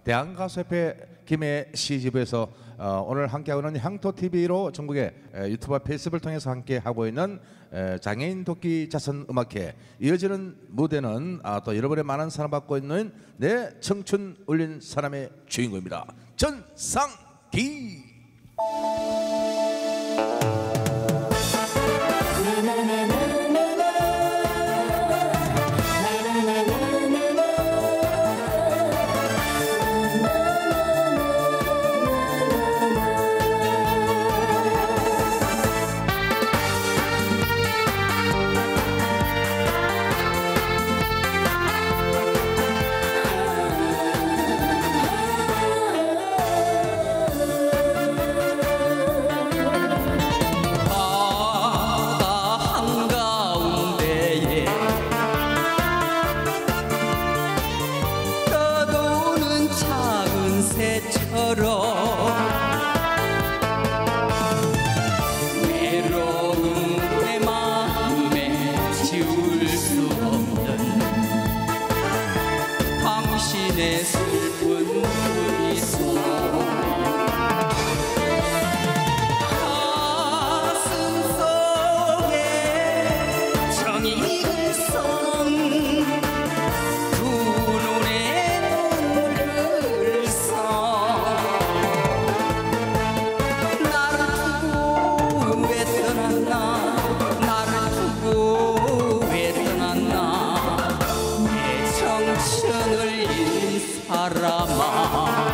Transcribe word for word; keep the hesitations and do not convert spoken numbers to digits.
대한가수협회 김해 시지부에서 어, 오늘 함께하고 있는 향토티비로 전국의 에, 유튜브와 페이스북을 통해서 함께하고 있는 에, 장애인 도끼 자선 음악회 이어지는 무대는 아, 또 여러분의 많은 사랑받고 있는 내 청춘 울린 사람의 주인공입니다. 전상기. 외로운 내 마음에 지울 수 없는 당신의 슬픈 미소 가슴 속에 정이 성 두 눈에 눈물을 써 사람아